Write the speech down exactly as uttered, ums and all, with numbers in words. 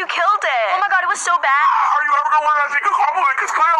you killed it. Oh my god, it was so bad. Are you ever gonna let her take a compliment? Because clearly